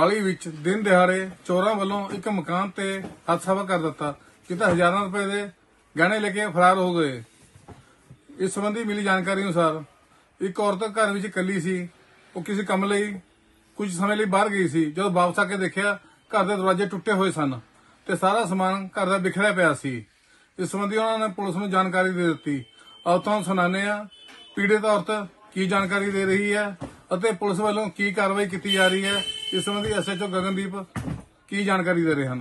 मोहाली विच दिन दिहाड़े चोरां वालों एक मकान ते हथ सावा कर दिता, जिते हजारों रुपए के गहने लेके फरार हो गए। इस संबंधी मिली जानकारी अनुसार एक औरत घर विच कली सी, वो किसी काम लई कुछ समय लिए बाहर गई सी। जब वापस आके देखा घर के दरवाजे टुटे हुए सन ते सारा समान घर का बिखरिया पिया सी। इस संबंधी उन्होंने पुलिस को जानकारी दे दी। अब तुहानूं सुणाने आ पीड़ित औरत की जानकारी दे रही है और पुलिस वालों की कार्रवाई की जा रही है। इस संबंधी SHO गगनदीप की जानकारी दे रहे हैं।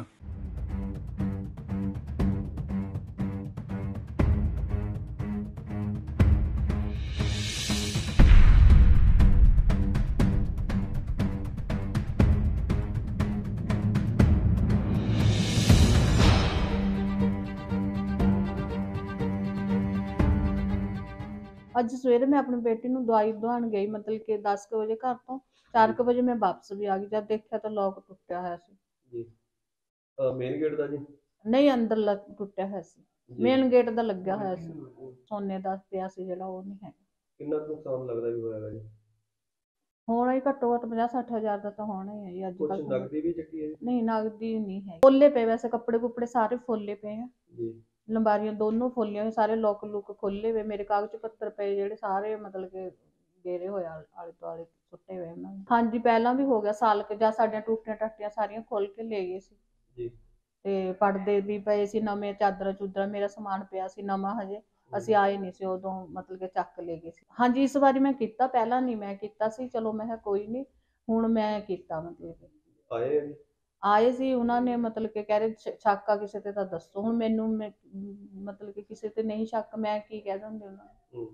ਅੱਜ ਸਵੇਰੇ मैं अपनी बेटी ਨੂੰ ਦਵਾਈ ਦਵਾਉਣ ਗਈ, मतलब कि 10 ਵਜੇ घर ਤੋਂ 4 ਵਜੇ मैं वापस भी आ गई। जब देखा तो लॉक टुटिया होया सी जी। मेन गेट दा जी नहीं, अंदर टुटिया होया सी, मेन गेट दा लग्या होया सी। सोने दा पिया सी ਜਿਹੜਾ ਉਹ ਨਹੀਂ ਹੈ। ਕਿੰਨਾ ਨੁਕਸਾਨ ਲੱਗਦਾ ਵੀ ਹੋਇਆਗਾ ਜੀ? ਹੋਣਾ ਹੀ ਘੱਟੋ ਘੱਟ 50-60 ਹਜ਼ਾਰ ਦਾ ਤਾਂ ਹੋਣਾ ਹੀ ਹੈ ਜੀ। ਅੱਜ ਕੁਝ ਕੱਲ ਨਗਦੀ ਵੀ ਚੱਕੀ ਹੈ ਜੀ? ਨਹੀਂ, ਨਗਦੀ ਨਹੀਂ ਹੈ। ਫੋਲੇ ਪਏ, वैसे कपड़े कुपड़े सारे फोले पे हैं जी। लंबारियां दोनों खोलियां हुई, सारे लॉक लुक खोले हुए। मेरे कागज पत्तर पे ਜਿਹੜੇ ਸਾਰੇ मतलब कि गेरे ਹੋਏ ਆਲੇ ਦੁਆਲੇ ਸੁੱਟੇ ਹੋਏ ਉਹਨਾਂ ਨੇ। ਹਾਂਜੀ, ਪਹਿਲਾਂ ਵੀ ਹੋ ਗਿਆ ਸਾਲ ਕੁ, ਜਾਂ ਸਾਡੀਆਂ ਟੂਟੀਆਂ ਟੱਟੀਆਂ ਸਾਰੀਆਂ ਖੋਲ ਕੇ ਲੈ ਗਏ ਸੀ ਜੀ। ਤੇ ਪਰਦੇ ਵੀ ਪਏ ਸੀ ਨਵੇਂ, ਚਾਦਰਾਂ ਚੂਦਰਾਂ, ਮੇਰਾ ਸਮਾਨ ਪਿਆ ਸੀ ਨਵਾਂ। ਹਜੇ ਅਸੀਂ ਆਏ ਨਹੀਂ ਸੀ ਉਦੋਂ, मतलब कि ਚੱਕ ਲੈ ਗਏ ਸੀ। ਹਾਂਜੀ, ਇਸ ਵਾਰੀ ਮੈਂ ਕੀਤਾ, ਪਹਿਲਾਂ ਨਹੀਂ ਮੈਂ ਕੀਤਾ ਸੀ। ਚਲੋ ਮੈਂ ਕਿਹਾ ਕੋਈ ਨਹੀਂ, ਹੁਣ ਮੈਂ ਕੀਤਾ। मतलब ਆਏ ਆ ਜੀ? ਆਏ ਸੀ ਉਹਨਾਂ ਨੇ, मतलब कि कह रहे शक आ किसी ते तां दसो। ਹੁਣ ਮੈਨੂੰ मतलब कि ਕਿਸੇ ਤੇ ਨਹੀਂ ਸ਼ੱਕ, ਮੈਂ ਕੀ ਕਹਿ ਦਿੰਦੇ ਉਹਨਾਂ ਨੂੰ।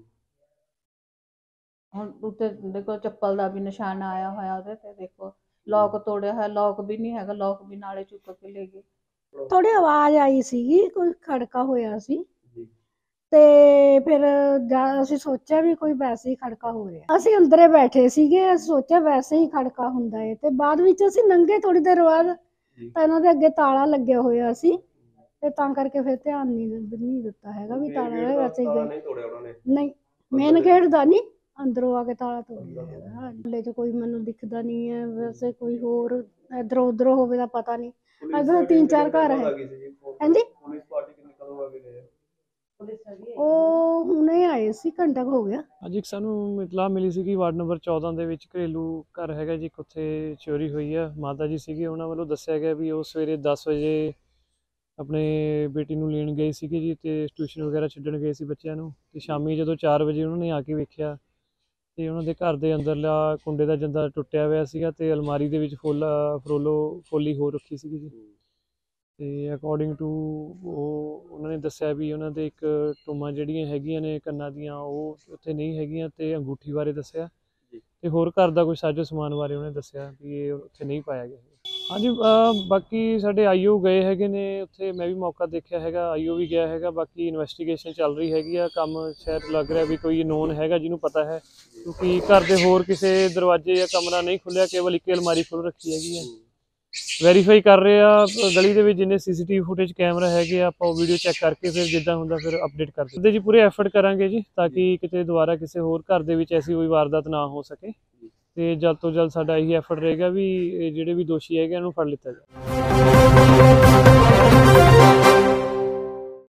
ਹੁਣ ਉੱਤੇ ਦੇਖੋ ਚੱਪਲ ਦਾ ਵੀ ਨਿਸ਼ਾਨ ਆਇਆ ਹੋਇਆ ਉਹਦੇ ਤੇ, ਦੇਖੋ ਲੌਕ ਤੋੜਿਆ ਹੋਇਆ, ਲੌਕ ਵੀ ਨਹੀਂ ਹੈਗਾ, ਲੌਕ ਵੀ ਨਾਲੇ ਚੁੱਕ ਕੇ ਲੈ ਗਏ। ਥੋੜੀ ਆਵਾਜ਼ ਆਈ ਸੀਗੀ, ਕੋਈ ਖੜਕਾ ਹੋਇਆ ਸੀ ਤੇ ਫਿਰ ਅਸੀਂ ਸੋਚਿਆ ਵੀ ਕੋਈ ਵੈਸੇ ਹੀ ਖੜਕਾ ਹੋ ਰਿਹਾ। ਅਸੀਂ ਅੰਦਰੇ ਬੈਠੇ ਸੀਗੇ, ਅਸੀਂ ਸੋਚਿਆ ਵੈਸੇ ਹੀ ਖੜਕਾ ਹੁੰਦਾ ਹੈ। ਤੇ ਬਾਅਦ ਵਿੱਚ ਅਸੀਂ ਲੰਘੇ ਥੋੜੀ ਦੇਰ ਬਾਅਦ ਤਾਂ ਇਹਨਾਂ ਦੇ ਅੱਗੇ ਤਾਲਾ ਲੱਗਿਆ ਹੋਇਆ ਸੀ ਤੇ ਤਾਂ ਕਰਕੇ ਫਿਰ ਧਿਆਨ ਨਹੀਂ ਦਿੱਤਾ ਹੈਗਾ ਵੀ ਤਾਲਾ ਹੈ। ਵੈਸੇ ਨਹੀਂ, ਮੇਨ ਗੇਟ ਦਾ ਨਹੀਂ, ਅੰਦਰੋਂ ਆ ਕੇ ਤਾਲਾ ਤੋੜਿਆ ਹੈਗਾ। ਹੱਲੇ 'ਚ ਕੋਈ ਮੈਨੂੰ ਦਿਖਦਾ ਨਹੀਂ ਹੈ। ਵੈਸੇ ਕੋਈ ਹੋਰ ਇੱਧਰੋਂ ਉੱਧਰੋਂ ਹੋਵੇ ਤਾਂ ਪਤਾ ਨਹੀਂ। ਇੱਧਰੋਂ 3-4 ਘਰ ਹੈ। ਹਾਂਜੀ, ਉਹ ਹੁਣੇ ਆਏ ਸੀ, ਘੰਟਾ ਹੋ ਗਿਆ। ਅੱਜ ਇੱਕ ਸਾਨੂੰ ਇਤਲਾਹ ਮਿਲੀ ਸੀ ਕਿ ਵਾਰਡ ਨੰਬਰ 14 ਦੇ ਵਿੱਚ ਘਰੇਲੂ ਘਰ ਹੈਗਾ ਜੀ, ਉੱਥੇ ਚੋਰੀ ਹੋਈ ਹੈ। ਮਾਤਾ ਜੀ ਸੀਗੇ, ਉਹਨਾਂ ਵੱਲੋਂ ਦੱਸਿਆ ਗਿਆ ਵੀ ਉਹ ਸਵੇਰੇ 10 ਵਜੇ ਆਪਣੇ ਬੇਟੀ ਨੂੰ ਲੈਣ ਗਏ ਸੀਗੇ ਜੀ, ਤੇ ਟਿਊਸ਼ਨ ਵਗੈਰਾ ਛੱਡਣ ਗਏ ਸੀ ਬੱਚਿਆਂ ਨੂੰ। ਤੇ ਸ਼ਾਮੀ ਜਦੋਂ 4 ਵਜੇ ਉਹਨਾਂ ਨੇ ਆ ਕੇ ਵੇਖਿਆ ਤੇ ਉਹਨਾਂ ਦੇ ਘਰ ਦੇ ਅੰਦਰਲਾ ਕੁੰਡੇ ਦਾ ਜਿੰਦਾ ਟੁੱਟਿਆ ਹੋਇਆ ਸੀਗਾ ਤੇ ਅਲਮਾਰੀ ਦੇ ਵਿੱਚ ਫੋਲੀ ਹੋ ਰੱਖੀ ਸੀਗੀ ਜੀ। ਤੇ ਅਕੋਰਡਿੰਗ ਟੂ ਉਹ ਉਹਨਾਂ ਨੇ ਦੱਸਿਆ ਵੀ ਉਹਨਾਂ ਦੇ ਇੱਕ ਟੂਮਾਂ ਜਿਹੜੀਆਂ ਹੈਗੀਆਂ ਨੇ ਕੰਨਾਂ ਦੀਆਂ, ਉਹ ਉੱਥੇ ਨਹੀਂ ਹੈਗੀਆਂ। ਤੇ ਅੰਗੂਠੀ ਬਾਰੇ ਦੱਸਿਆ ਤੇ ਹੋਰ ਘਰ ਦਾ ਕੋਈ ਸਾਜੋ ਸਮਾਨ ਬਾਰੇ ਉਹਨੇ ਦੱਸਿਆ ਵੀ ਇਹ ਉੱਥੇ ਨਹੀਂ ਪਾਇਆ ਗਿਆ। ਹਾਂਜੀ, ਬਾਕੀ ਸਾਡੇ IO ਗਏ ਹੈਗੇ ਨੇ ਉੱਥੇ, ਮੈਂ ਵੀ ਮੌਕਾ ਦੇਖਿਆ ਹੈਗਾ, IO ਵੀ ਗਿਆ ਹੈਗਾ। ਬਾਕੀ ਇਨਵੈਸਟੀਗੇਸ਼ਨ ਚੱਲ ਰਹੀ ਹੈਗੀ ਆ। ਕੰਮ ਸ਼ਾਇਦ ਲੱਗ ਰਿਹਾ ਵੀ ਕੋਈ ਨੋਨ ਹੈਗਾ ਜਿਹਨੂੰ ਪਤਾ ਹੈ, ਕਿਉਂਕਿ ਘਰ ਦੇ ਹੋਰ ਕਿਸੇ ਦਰਵਾਜ਼ੇ ਜਾਂ ਕਮਰਾ ਨਹੀਂ ਖੁੱਲਿਆ, ਕੇਵਲ ਇੱਕ ਅਲਮਾਰੀ ਖੁੱਲ੍ਹ ਰੱਖੀ ਹੈਗੀ ਹੈ। ਵੈਰੀਫਾਈ ਕਰ ਰਹੇ ਆ ਗਲੀ ਦੇ ਵਿੱਚ ਜਿੰਨੇ CCTV ਫੁਟੇਜ ਕੈਮਰਾ ਹੈਗੇ ਆ, ਆਪਾਂ ਉਹ ਵੀਡੀਓ ਚੈੱਕ ਕਰਕੇ ਫਿਰ ਜਿੱਦਾਂ ਹੁੰਦਾ ਫਿਰ ਅਪਡੇਟ ਕਰ ਦਿੰਦੇ ਜੀ। ਪੂਰੇ ਐਫਰਟ ਕਰਾਂਗੇ ਜੀ ਤਾਂ ਕਿ ਕਿਤੇ ਦੁਬਾਰਾ ਕਿਸੇ ਹੋਰ ਘਰ ਦੇ ਵਿੱਚ ਐਸੀ ਕੋਈ ਵਾਰਦਾਤ ਨਾ ਹੋ ਸਕੇ। ਤੇ ਜਲਦ ਤੋਂ ਜਲਦ ਸਾਡਾ ਇਹੀ ਐਫਰਟ ਰਹੇਗਾ ਵੀ ਜਿਹੜੇ ਵੀ ਦੋਸ਼ੀ ਹੈਗੇ ਉਹਨੂੰ ਫੜ ਲਿੱਤਾ ਜਾਵੇ।